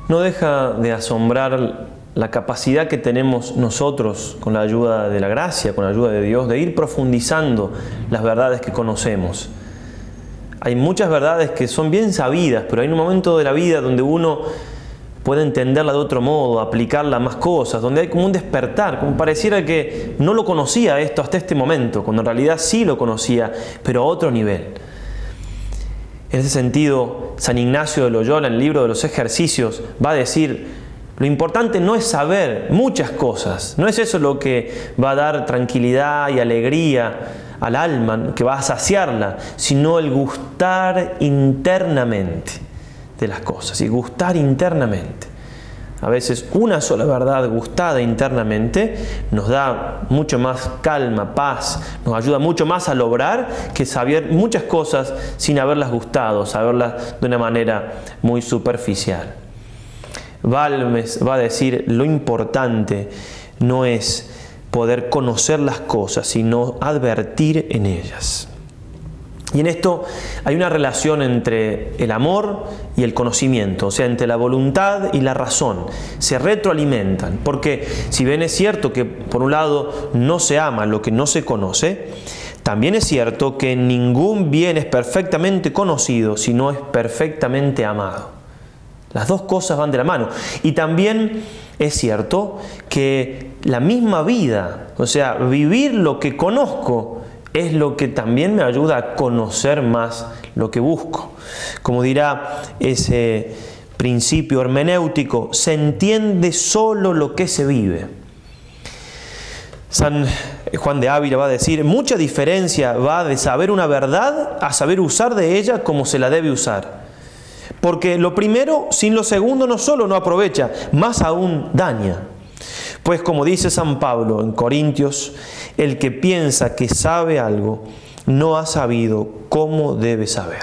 no deja de asombrar la capacidad que tenemos nosotros, con la ayuda de la gracia, con la ayuda de Dios, de ir profundizando las verdades que conocemos. Hay muchas verdades que son bien sabidas, pero hay un momento de la vida donde uno puede entenderla de otro modo, aplicarla a más cosas, donde hay como un despertar, como pareciera que no lo conocía esto hasta este momento, cuando en realidad sí lo conocía, pero a otro nivel. En ese sentido, San Ignacio de Loyola, en el libro de los ejercicios, va a decir: lo importante no es saber muchas cosas, no es eso lo que va a dar tranquilidad y alegría al alma, que va a saciarla, sino el gustar internamente de las cosas, y gustar internamente. A veces una sola verdad gustada internamente nos da mucho más calma, paz, nos ayuda mucho más a lograr que saber muchas cosas sin haberlas gustado, saberlas de una manera muy superficial. Balmes va a decir: lo importante no es poder conocer las cosas, sino advertir en ellas. Y en esto hay una relación entre el amor y el conocimiento, o sea, entre la voluntad y la razón. Se retroalimentan, porque si bien es cierto que por un lado no se ama lo que no se conoce, también es cierto que ningún bien es perfectamente conocido si no es perfectamente amado. Las dos cosas van de la mano. Y también es cierto que la misma vida, o sea, vivir lo que conozco, es lo que también me ayuda a conocer más lo que busco. Como dirá ese principio hermenéutico, se entiende solo lo que se vive. San Juan de Ávila va a decir: mucha diferencia va de saber una verdad a saber usar de ella como se la debe usar. Porque lo primero sin lo segundo no solo no aprovecha, más aún daña. Pues como dice San Pablo en Corintios, el que piensa que sabe algo no ha sabido cómo debe saber.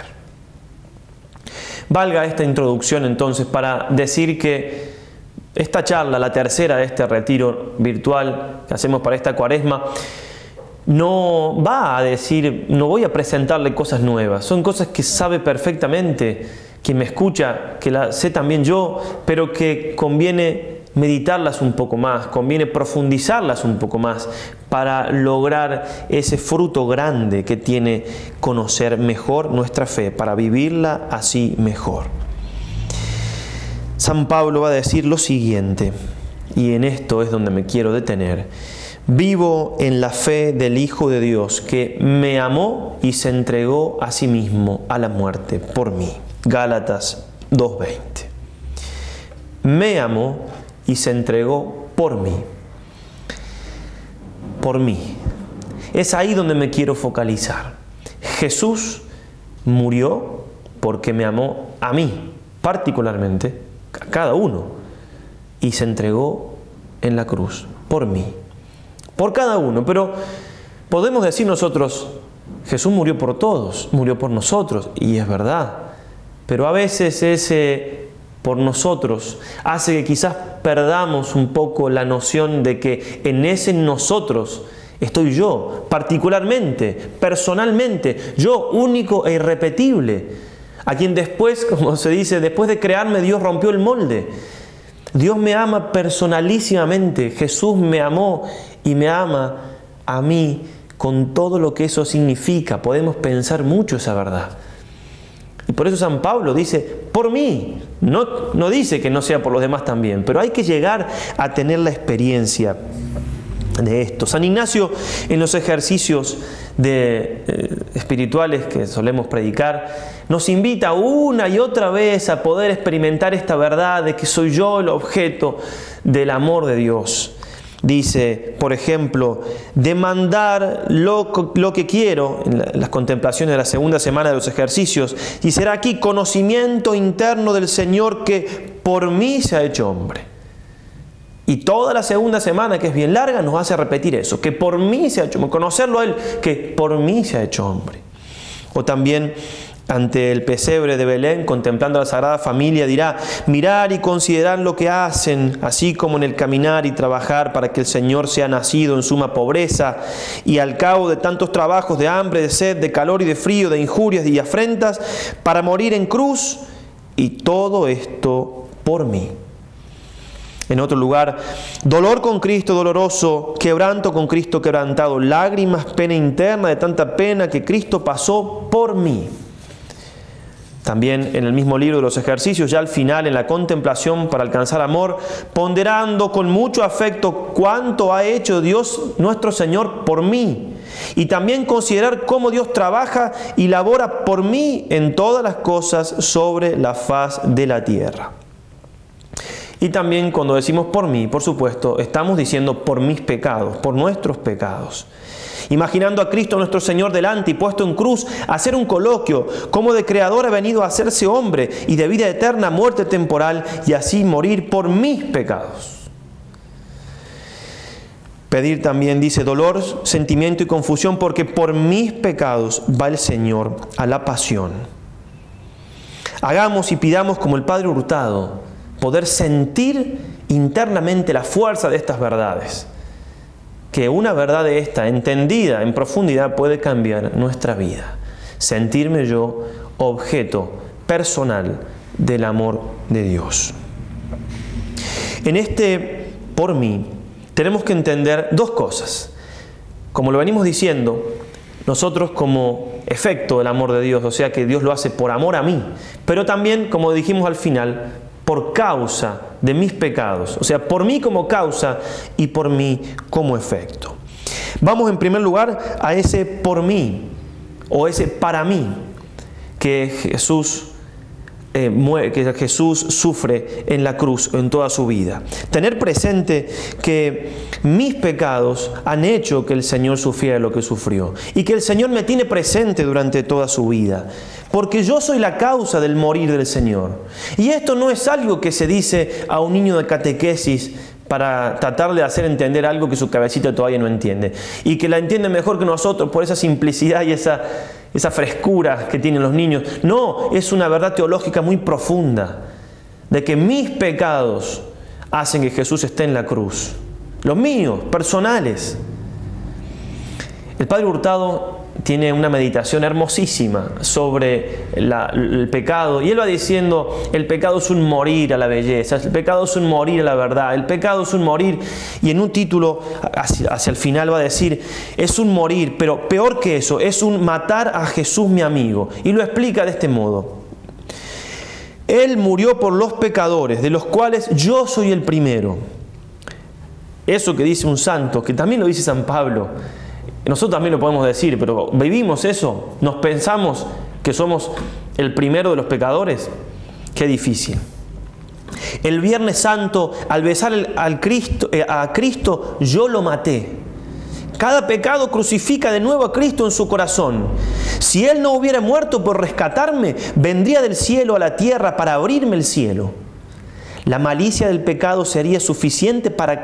Valga esta introducción entonces para decir que esta charla, la tercera de este retiro virtual que hacemos para esta Cuaresma, no va a decir, no voy a presentarle cosas nuevas, son cosas que sabe perfectamente quien me escucha, que las sé también yo, pero que conviene meditarlas un poco más, conviene profundizarlas un poco más para lograr ese fruto grande que tiene conocer mejor nuestra fe, para vivirla así mejor. San Pablo va a decir lo siguiente, y en esto es donde me quiero detener: vivo en la fe del Hijo de Dios, que me amó y se entregó a sí mismo a la muerte por mí. Gálatas 2:20. Me amó y se entregó por mí. Por mí. Es ahí donde me quiero focalizar. Jesús murió porque me amó a mí, particularmente, a cada uno, y se entregó en la cruz por mí, por cada uno. Pero podemos decir nosotros: Jesús murió por todos, murió por nosotros, y es verdad. Pero a veces ese por nosotros hace que quizás perdamos un poco la noción de que en ese nosotros estoy yo, particularmente, personalmente, yo único e irrepetible, a quien después, como se dice, después de crearme, Dios rompió el molde. Dios me ama personalísimamente, Jesús me amó y me ama a mí con todo lo que eso significa. Podemos pensar mucho esa verdad. Y por eso San Pablo dice: por mí. No dice que no sea por los demás también, pero hay que llegar a tener la experiencia de esto. San Ignacio, en los ejercicios espirituales que solemos predicar, nos invita una y otra vez a poder experimentar esta verdad de que soy yo el objeto del amor de Dios. Dice, por ejemplo, demandar lo que quiero, en las contemplaciones de la segunda semana de los ejercicios, y será aquí conocimiento interno del Señor que por mí se ha hecho hombre. Y toda la segunda semana, que es bien larga, nos hace repetir eso, que por mí se ha hecho hombre, conocerlo a Él, que por mí se ha hecho hombre. O también ante el pesebre de Belén, contemplando a la Sagrada Familia, dirá: mirar y considerar lo que hacen, así como en el caminar y trabajar para que el Señor sea nacido en suma pobreza, y al cabo de tantos trabajos de hambre, de sed, de calor y de frío, de injurias y afrentas, para morir en cruz, y todo esto por mí. En otro lugar, dolor con Cristo doloroso, quebranto con Cristo quebrantado, lágrimas, pena interna de tanta pena que Cristo pasó por mí. También en el mismo libro de los ejercicios, ya al final, en la contemplación para alcanzar amor, ponderando con mucho afecto cuánto ha hecho Dios nuestro Señor por mí. Y también considerar cómo Dios trabaja y labora por mí en todas las cosas sobre la faz de la tierra. Y también cuando decimos por mí, por supuesto, estamos diciendo por mis pecados, por nuestros pecados. Imaginando a Cristo nuestro Señor delante y puesto en cruz, hacer un coloquio, como de creador ha venido a hacerse hombre y de vida eterna, muerte temporal, y así morir por mis pecados. Pedir también, dice, dolor, sentimiento y confusión, porque por mis pecados va el Señor a la pasión. Hagamos y pidamos como el Padre Hurtado, poder sentir internamente la fuerza de estas verdades. Que una verdad de esta, entendida en profundidad, puede cambiar nuestra vida. Sentirme yo objeto personal del amor de Dios. En este por mí tenemos que entender dos cosas. Como lo venimos diciendo, nosotros como efecto del amor de Dios, o sea que Dios lo hace por amor a mí, pero también, como dijimos al final, por causa de mis pecados, o sea, por mí como causa y por mí como efecto. Vamos en primer lugar a ese por mí, o ese para mí, que Jesús sufre en la cruz en toda su vida. Tener presente que mis pecados han hecho que el Señor sufriera lo que sufrió y que el Señor me tiene presente durante toda su vida, porque yo soy la causa del morir del Señor. Y esto no es algo que se dice a un niño de catequesis para tratar de hacer entender algo que su cabecita todavía no entiende y que la entiende mejor que nosotros por esa simplicidad y esa frescura que tienen los niños. No, es una verdad teológica muy profunda, de que mis pecados hacen que Jesús esté en la cruz. Los míos, personales. El Padre Hurtado tiene una meditación hermosísima sobre el pecado, y él va diciendo: el pecado es un morir a la belleza, el pecado es un morir a la verdad, el pecado es un morir, y en un título hacia el final va a decir: es un morir, pero peor que eso, es un matar a Jesús mi amigo, y lo explica de este modo: Él murió por los pecadores, de los cuales yo soy el primero. Eso que dice un santo, que también lo dice San Pablo, nosotros también lo podemos decir, pero ¿vivimos eso? ¿Nos pensamos que somos el primero de los pecadores? Qué difícil. El Viernes Santo, al besar a Cristo, yo lo maté. Cada pecado crucifica de nuevo a Cristo en su corazón. Si Él no hubiera muerto por rescatarme, vendría del cielo a la tierra para abrirme el cielo. La malicia del pecado sería suficiente para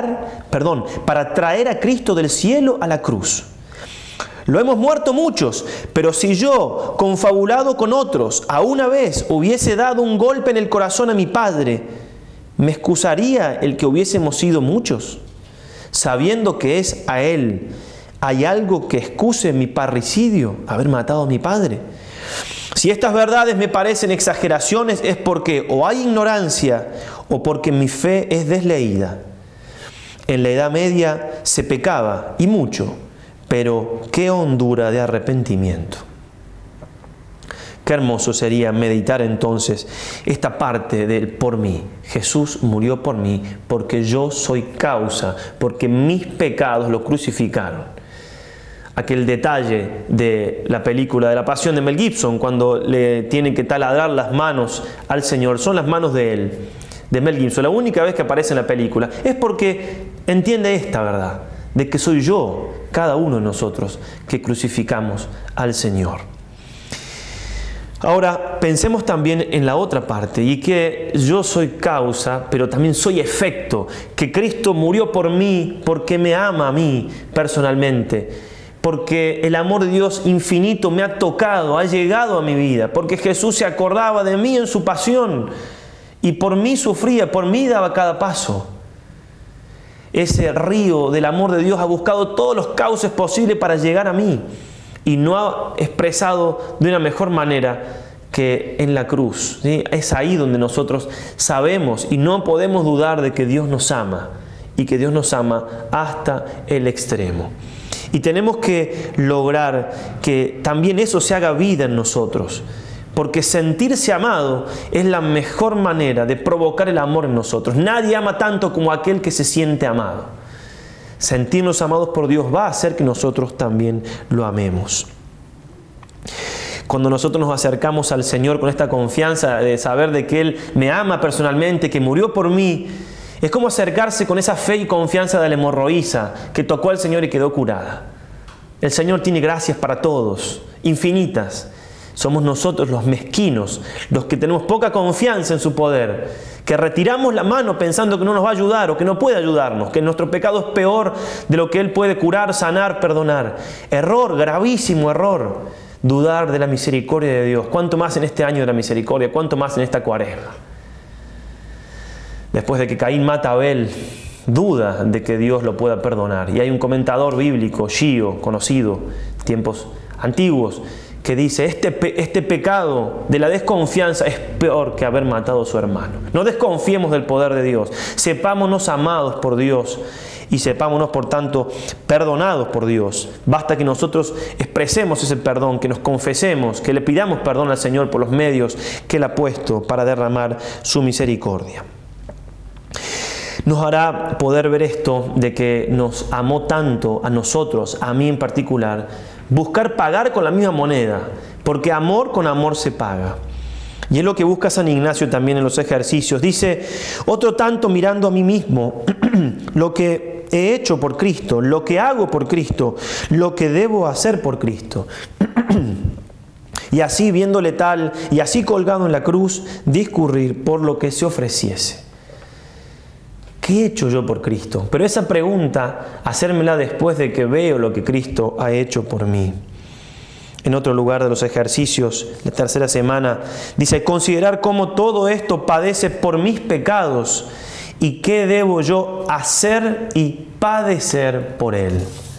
traer a Cristo del cielo a la cruz. Lo hemos muerto muchos, pero si yo, confabulado con otros, a una vez hubiese dado un golpe en el corazón a mi Padre, ¿me excusaría el que hubiésemos sido muchos? Sabiendo que es a Él, ¿hay algo que excuse mi parricidio, haber matado a mi Padre? Si estas verdades me parecen exageraciones, es porque o hay ignorancia o porque mi fe es desleída. En la Edad Media se pecaba, y mucho, pero qué hondura de arrepentimiento. Qué hermoso sería meditar entonces esta parte del por mí. Jesús murió por mí porque yo soy causa, porque mis pecados lo crucificaron. Aquel detalle de la película de la Pasión de Mel Gibson, cuando le tienen que taladrar las manos al Señor, son las manos de él, de Mel Gibson. La única vez que aparece en la película es porque entiende esta verdad, de que soy yo, cada uno de nosotros, que crucificamos al Señor. Ahora, pensemos también en la otra parte, y que yo soy causa, pero también soy efecto, que Cristo murió por mí porque me ama a mí personalmente, porque el amor de Dios infinito me ha tocado, ha llegado a mi vida, porque Jesús se acordaba de mí en su pasión y por mí sufría, por mí daba cada paso. Ese río del amor de Dios ha buscado todos los cauces posibles para llegar a mí y no ha expresado de una mejor manera que en la cruz, ¿sí? Es ahí donde nosotros sabemos y no podemos dudar de que Dios nos ama y que Dios nos ama hasta el extremo. Y tenemos que lograr que también eso se haga vida en nosotros, porque sentirse amado es la mejor manera de provocar el amor en nosotros. Nadie ama tanto como aquel que se siente amado. Sentirnos amados por Dios va a hacer que nosotros también lo amemos. Cuando nosotros nos acercamos al Señor con esta confianza de saber de que Él me ama personalmente, que murió por mí, es como acercarse con esa fe y confianza de la hemorroísa que tocó al Señor y quedó curada. El Señor tiene gracias para todos, infinitas. Somos nosotros los mezquinos, los que tenemos poca confianza en su poder, que retiramos la mano pensando que no nos va a ayudar o que no puede ayudarnos, que nuestro pecado es peor de lo que Él puede curar, sanar, perdonar. Error, gravísimo error, dudar de la misericordia de Dios. Cuánto más en este año de la misericordia, cuánto más en esta cuaresma. Después de que Caín mata a Abel, duda de que Dios lo pueda perdonar. Y hay un comentador bíblico, Gio, conocido, tiempos antiguos, que dice, este pecado de la desconfianza es peor que haber matado a su hermano. No desconfiemos del poder de Dios. Sepámonos amados por Dios y sepámonos, por tanto, perdonados por Dios. Basta que nosotros expresemos ese perdón, que nos confesemos, que le pidamos perdón al Señor por los medios que Él ha puesto para derramar su misericordia. Nos hará poder ver esto de que nos amó tanto a nosotros, a mí en particular, buscar pagar con la misma moneda, porque amor con amor se paga. Y es lo que busca San Ignacio también en los ejercicios. Dice, otro tanto mirando a mí mismo, lo que he hecho por Cristo, lo que hago por Cristo, lo que debo hacer por Cristo. Y así viéndole tal, y así colgado en la cruz, discurrir por lo que se ofreciese. ¿Qué he hecho yo por Cristo? Pero esa pregunta, hacérmela después de que veo lo que Cristo ha hecho por mí. En otro lugar de los ejercicios, la tercera semana, dice, considerar cómo todo esto padece por mis pecados y qué debo yo hacer y padecer por él.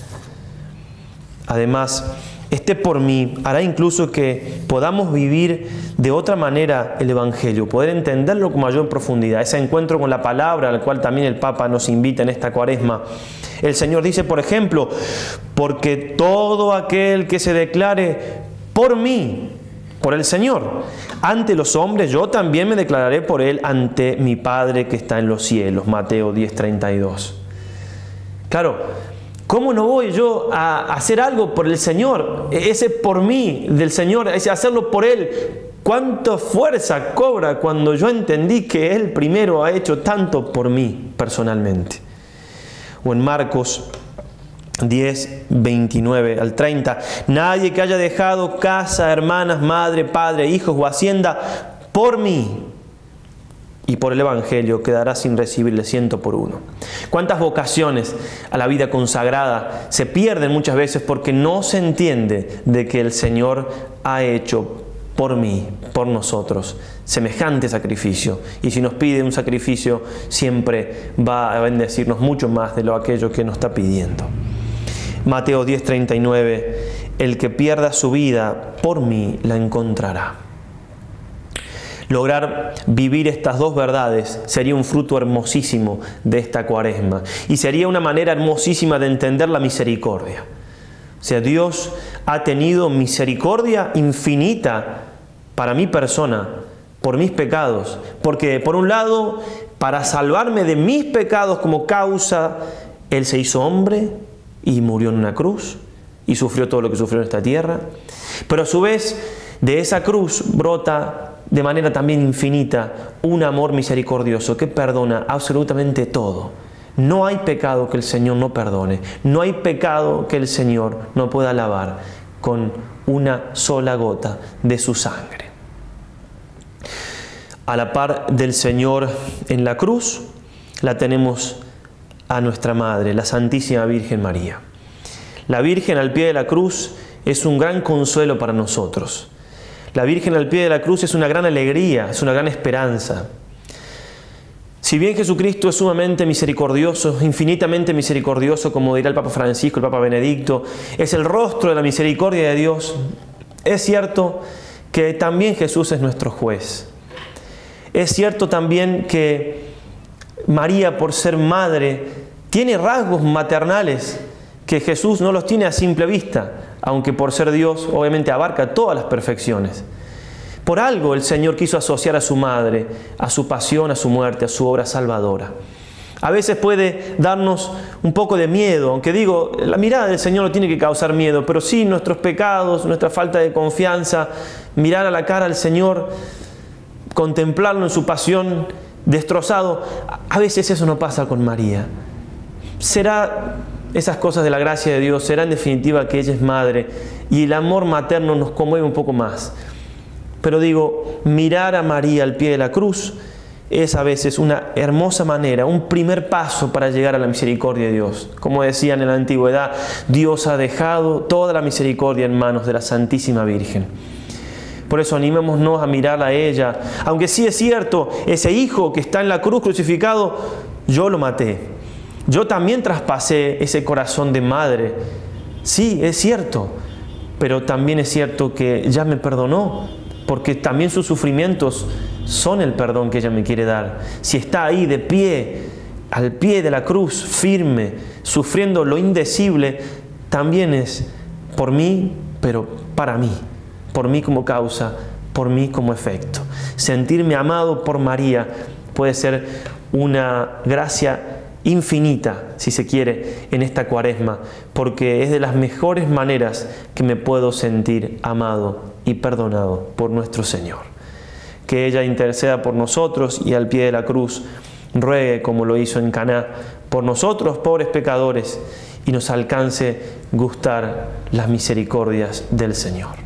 Además, este por mí hará incluso que podamos vivir de otra manera el Evangelio, poder entenderlo con mayor profundidad. Ese encuentro con la palabra al cual también el Papa nos invita en esta cuaresma. El Señor dice, por ejemplo, porque todo aquel que se declare por mí, por el Señor, ante los hombres, yo también me declararé por él ante mi Padre que está en los cielos. Mateo 10:32. Claro, ¿cómo no voy yo a hacer algo por el Señor? Ese por mí del Señor, ese hacerlo por Él. ¿Cuánta fuerza cobra cuando yo entendí que Él primero ha hecho tanto por mí personalmente? O en Marcos 10:29 al 30. Nadie que haya dejado casa, hermanas, madre, padre, hijos o hacienda por mí y por el Evangelio quedará sin recibirle 100 por uno. ¿Cuántas vocaciones a la vida consagrada se pierden muchas veces porque no se entiende de que el Señor ha hecho por mí, por nosotros, semejante sacrificio? Y si nos pide un sacrificio, siempre va a bendecirnos mucho más de lo aquello que nos está pidiendo. Mateo 10:39, el que pierda su vida por mí la encontrará. Lograr vivir estas dos verdades sería un fruto hermosísimo de esta cuaresma y sería una manera hermosísima de entender la misericordia. O sea, Dios ha tenido misericordia infinita para mi persona, por mis pecados, porque por un lado, para salvarme de mis pecados como causa, Él se hizo hombre y murió en una cruz y sufrió todo lo que sufrió en esta tierra, pero a su vez de esa cruz brota de manera también infinita un amor misericordioso que perdona absolutamente todo. No hay pecado que el Señor no perdone, no hay pecado que el Señor no pueda lavar con una sola gota de su sangre. A la par del Señor en la cruz, la tenemos a nuestra Madre, la Santísima Virgen María. La Virgen al pie de la cruz es un gran consuelo para nosotros. La Virgen al pie de la cruz es una gran alegría, es una gran esperanza. Si bien Jesucristo es sumamente misericordioso, infinitamente misericordioso, como dirá el Papa Francisco, el Papa Benedicto, es el rostro de la misericordia de Dios, es cierto que también Jesús es nuestro juez. Es cierto también que María, por ser madre, tiene rasgos maternales que Jesús no los tiene a simple vista, aunque por ser Dios obviamente abarca todas las perfecciones. Por algo el Señor quiso asociar a su madre, a su pasión, a su muerte, a su obra salvadora. A veces puede darnos un poco de miedo, aunque digo, la mirada del Señor no tiene que causar miedo, pero sí nuestros pecados, nuestra falta de confianza, mirar a la cara al Señor, contemplarlo en su pasión destrozado. A veces eso no pasa con María. Será esas cosas de la gracia de Dios, será en definitiva que ella es madre y el amor materno nos conmueve un poco más. Pero digo, mirar a María al pie de la cruz es a veces una hermosa manera, un primer paso para llegar a la misericordia de Dios. Como decían en la antigüedad, Dios ha dejado toda la misericordia en manos de la Santísima Virgen. Por eso animémonos a mirarla a ella. Aunque sí es cierto, ese hijo que está en la cruz crucificado, yo lo maté. Yo también traspasé ese corazón de madre. Sí, es cierto. Pero también es cierto que ya me perdonó, porque también sus sufrimientos son el perdón que ella me quiere dar. Si está ahí de pie, al pie de la cruz, firme, sufriendo lo indecible, también es por mí, pero para mí. Por mí como causa, por mí como efecto. Sentirme amado por María puede ser una gracia infinita, si se quiere, en esta Cuaresma, porque es de las mejores maneras que me puedo sentir amado y perdonado por nuestro Señor. Que ella interceda por nosotros y al pie de la cruz ruegue, como lo hizo en Caná, por nosotros, pobres pecadores, y nos alcance gustar las misericordias del Señor.